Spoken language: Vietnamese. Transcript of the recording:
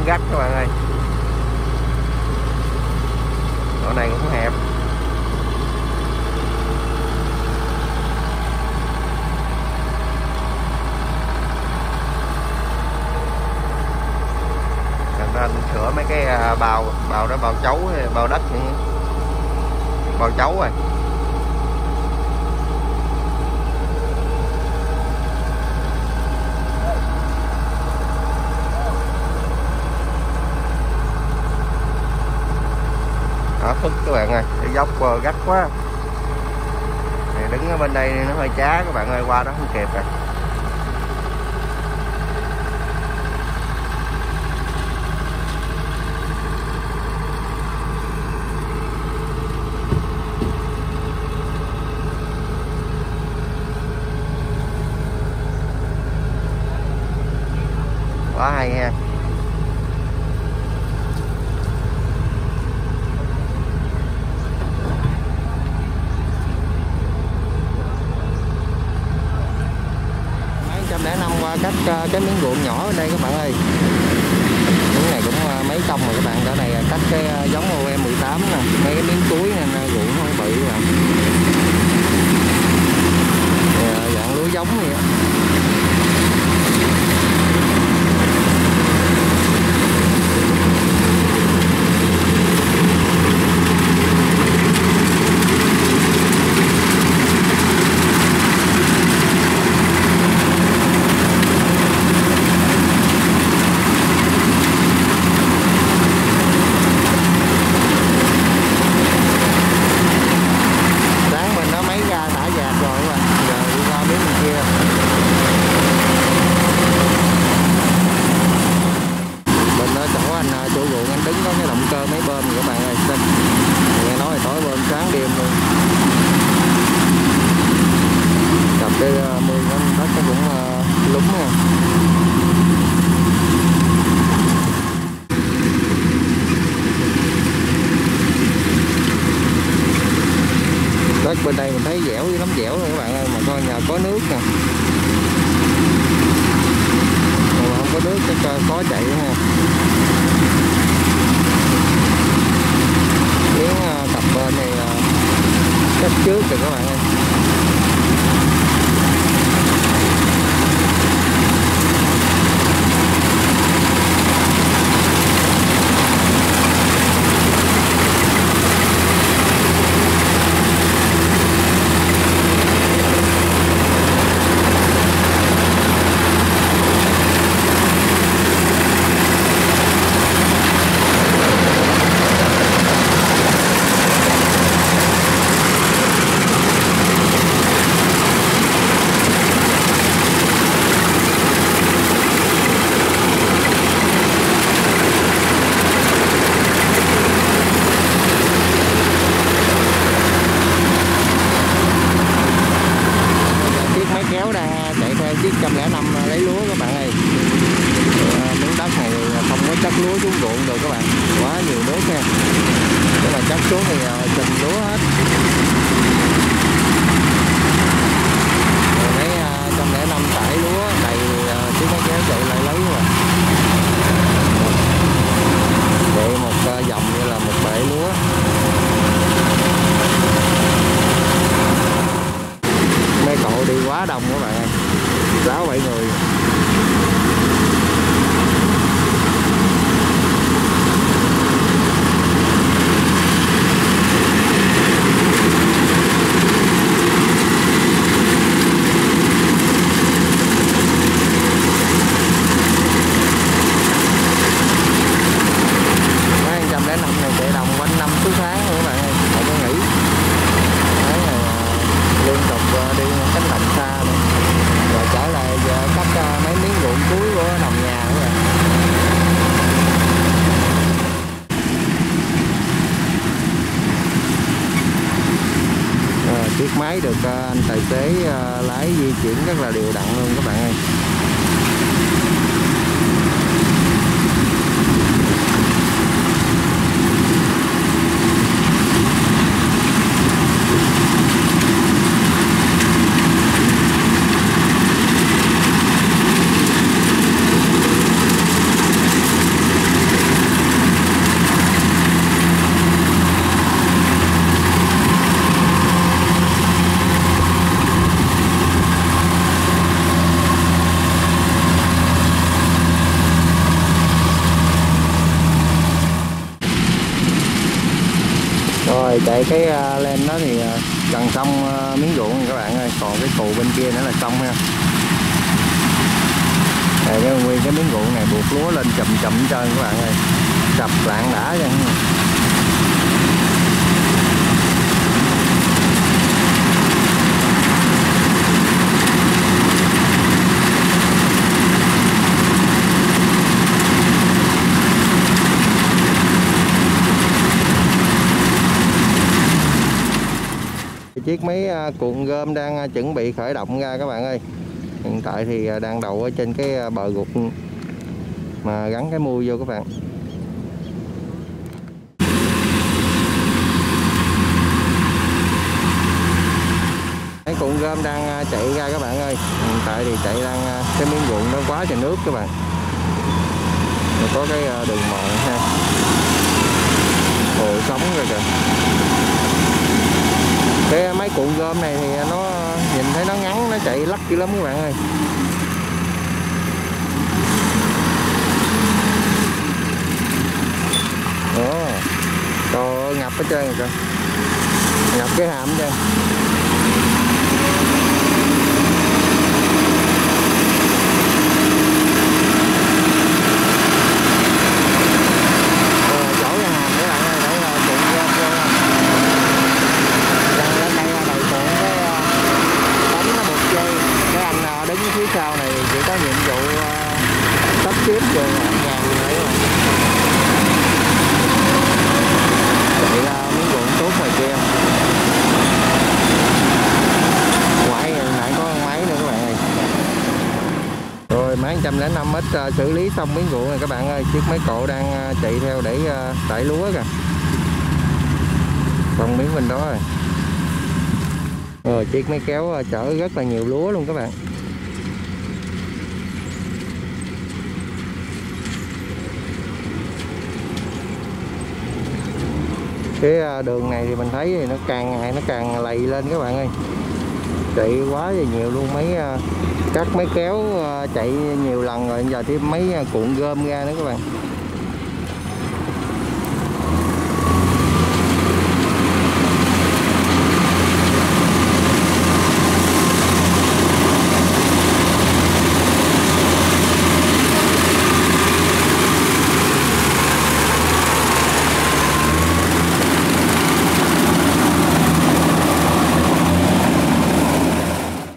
gắt các bạn ơi. Chỗ này cũng hẹp. Anh sửa mấy cái bào đó, bào chấu, bào đất, bào chấu rồi. Đó, phức các bạn ơi, cái dốc gắt quá. Này, đứng ở bên đây nó hơi chá các bạn ơi, qua đó không kịp rồi. Quá hay ha. Qua cách cái miếng ruộng nhỏ ở đây các bạn ơi. Miếng này cũng mấy công rồi các bạn. Chỗ này cách cái giống OM18 nè, mấy cái miếng túi nên ruộng không bự rồi. Dạng lúa giống vậy á. Đất bên đây mình thấy dẻo dữ lắm, dẻo rồi các bạn ơi, mà coi nhờ có nước nè. Mà không có nước chắc khó chạy nữa ha. Miếng cặp bên này cách trước rồi các bạn ơi. Chiếc 105 lấy lúa các bạn ơi. Miếng đất này không có chất lúa xuống ruộng được các bạn, quá nhiều nước nha. Nếu mà chất xuống thì chùm lúa hết. Rồi mấy 105 tải lúa đầy chiếc máy kéo chạy lại lấy rồi. Vậy một dòng như là một bể lúa. Mấy cậu đi quá đông các bạn ơi, 6-7 người. Mấy 105 này chạy đồng quanh 5 tháng rồi các bạn ơi, không có nghỉ. Đấy này liên tục đi cánh đồng xa nữa. Rồi trở lại cắt mấy miếng ruộng cuối của đồng nhà nữa rồi. Chiếc máy được anh tài xế lái di chuyển rất là đều đặn luôn các bạn ơi. chạy cái lên đó thì gần xong miếng ruộng rồi các bạn ơi, còn cái cù bên kia nữa là xong ha. Đây, cái nguyên cái miếng ruộng này buộc lúa lên chùm chùm trơn các bạn ơi, sập lạng đã chứ. Chiếc máy cuộn gom đang chuẩn bị khởi động ra các bạn ơi. Hiện tại thì đang đậu ở trên cái bờ gục mà gắn cái mui vô các bạn. Cái cuộn gom đang chạy ra các bạn ơi. Hiện tại thì chạy đang cái miếng ruộng nó quá trời nước các bạn. Rồi có cái đường mòn ha. Hồ sống rồi kìa. Cái máy cuộn gom này thì nó nhìn thấy nó ngắn, nó chạy lắc dữ lắm các bạn ơi. Đó, trời ơi, ngập hết trơn rồi kìa, ngập cái hàm hết trơn. Phía sau này chỉ có nhiệm vụ sắp xếp cho ngàn đấy mà chạy ra miếng ruộng tốt ngoài kia. Ngoại nãy có máy nữa các bạn ơi. Rồi máy 105X xử lý xong miếng ruộng này các bạn ơi. Chiếc máy cộ đang chạy theo để tải lúa kìa. Còn miếng bên đó rồi. Rồi chiếc máy kéo chở rất là nhiều lúa luôn các bạn. Cái đường này thì mình thấy thì nó càng ngày nó càng lầy lên các bạn ơi, chạy quá là nhiều luôn. Các máy kéo chạy nhiều lần rồi, giờ thêm mấy cuộn gom ra nữa các bạn.